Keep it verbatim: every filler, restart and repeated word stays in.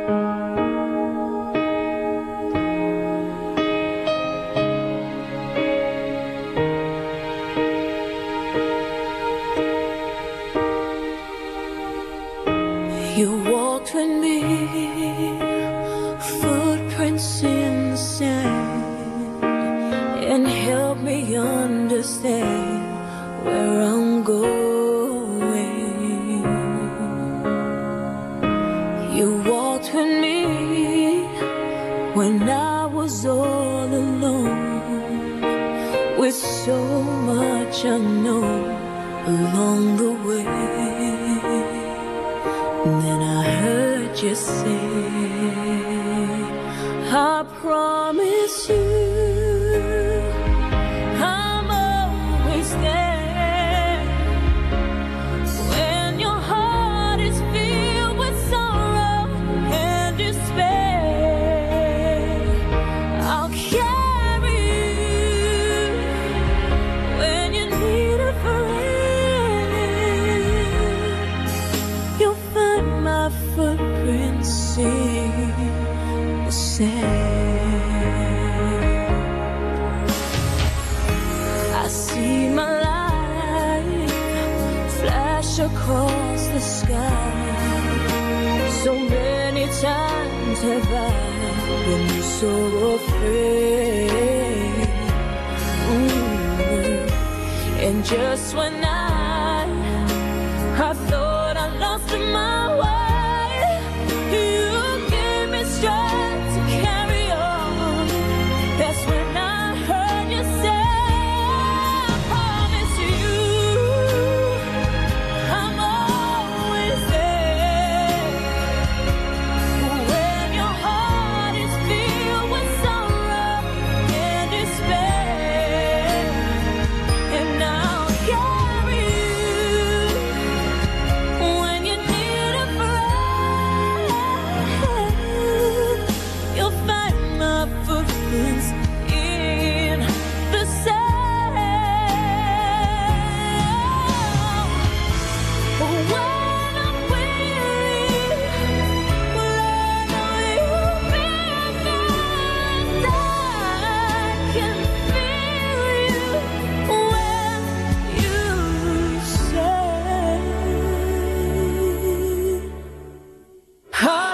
You walked with me, footprints in the sand, and helped me understand where I'm going. You walked with me when I was all alone, with so much unknown along the way. And then I heard you say, I promise you I'm always there. When your heart is filled with sorrow and despair, I'll carry you when you need a friend. You'll find my footprints in the sand. I see my life flash across the sky. So many times have I been so afraid. Mm. And just when I I thought I lost my way, you gave me strength to carry on. That's when I heard you say, I promise you I'm always there. When your heart is filled with sorrow and despair, and I'll carry you when you need a friend. You'll find my footprints in the sand. When I'm weary, well, I know you'll be next. I can feel you when you say, I